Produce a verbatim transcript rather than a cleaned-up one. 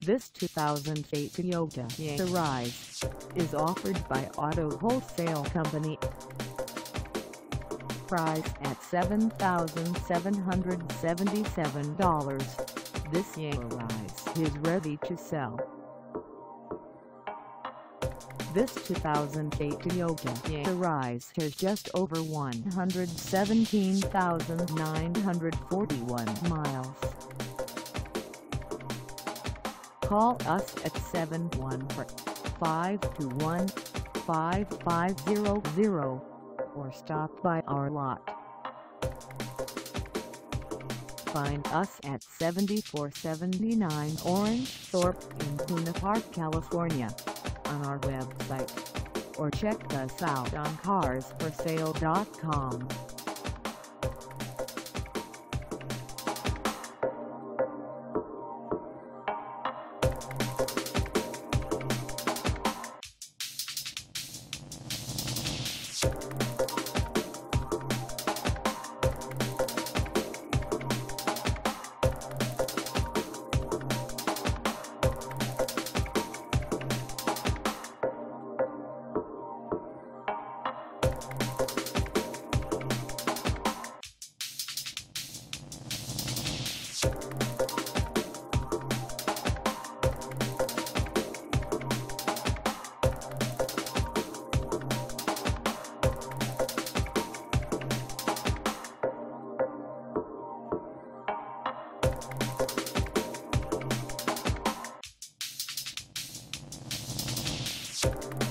This two thousand eight Toyota Yaris is offered by Auto Wholesale Company. Price at seven thousand seven hundred seventy-seven dollars, this Yaris is ready to sell. This two thousand eight Toyota Yaris has just over one hundred seventeen thousand nine hundred forty-one miles. Call us at seven one four, five two one, five five zero zero or stop by our lot. Find us at seventy-four seventy-nine Orange Thorpe in Buena Park, California, on our website, or check us out on cars for sale dot com. You